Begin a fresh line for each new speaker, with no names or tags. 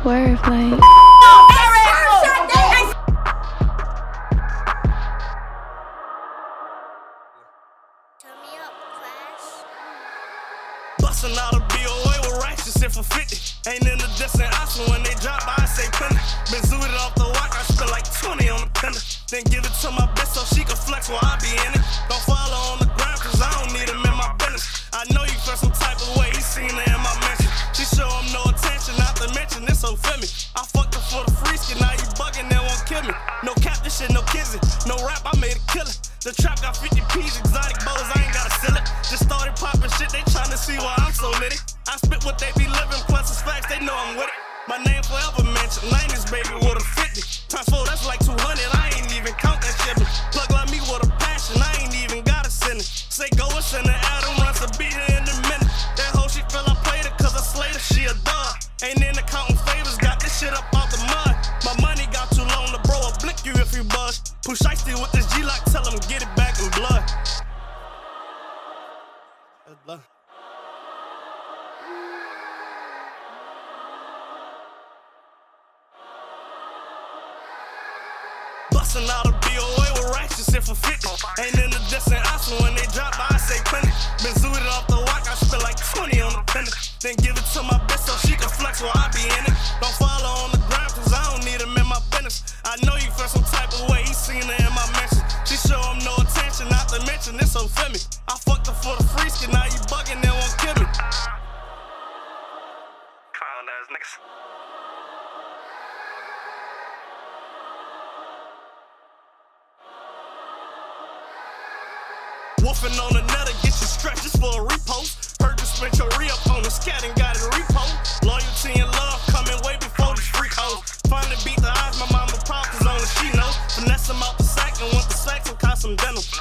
swerve like.
Bustin' out a BOA with racks, just for 50. Ain't in the distant option when they drop by, I say penny. Been zooted off the walk, I spent like 20 on the penny. Then give it to my bitch so she can flex while I be in it. Don't follow on the ground cause I don't need him in my business. I know you feel some type of way, he seen her in my mention. She show him no attention, not to mention this so feel me. I fucked her for the free skin, now you bugging, they won't kill me. No cap, this shit, no kissing. No rap, I made a killer. The trap got 50 P's, exotic bows, I ain't gotta sell it. Just started popping shit, they tryna see why I'm so litty. I spit what they be living, plus it's facts, they know I'm with it. My name forever mentioned, 90s baby with a 50. Times 4, that's like 200, I ain't even count that shit. Plug like me with a passion, I ain't even gotta send it. Say go and send it, Adam runs a beat her in a minute. That hoe she feel I played it cause I slayed her, she a dog. Ain't in the counting favors, got this shit up out the mud. My money got too long to bro, I'll blick you if you buzz. Push icy with this G-lock, tell him get it back in blood. That's blood. Bustin' out a BOA with racks, just for 50. Ain't in the distant option when they drop by, I say penny. Been zooted off the walk, I spent like 20 on the penny. Then give it to my bitch so she can flex while I be in it. Don't follow on the ground cause I don't need him in my business. I know you feel some type of way, he seen her in my mention. She show him no attention, not to mention this so feel me. I fucked her for the free skin, now you bugging, they won't kill me. Clown ass niggas. Wolfing on the netter, get your stretches for a repost. Heard you spent your re-up on the scat and got it repo. Loyalty and love coming way before these freak hoes. Finally beat the odds, my mama proud cause only she knows. Finesse him out the sack and want the sack and caught some denim.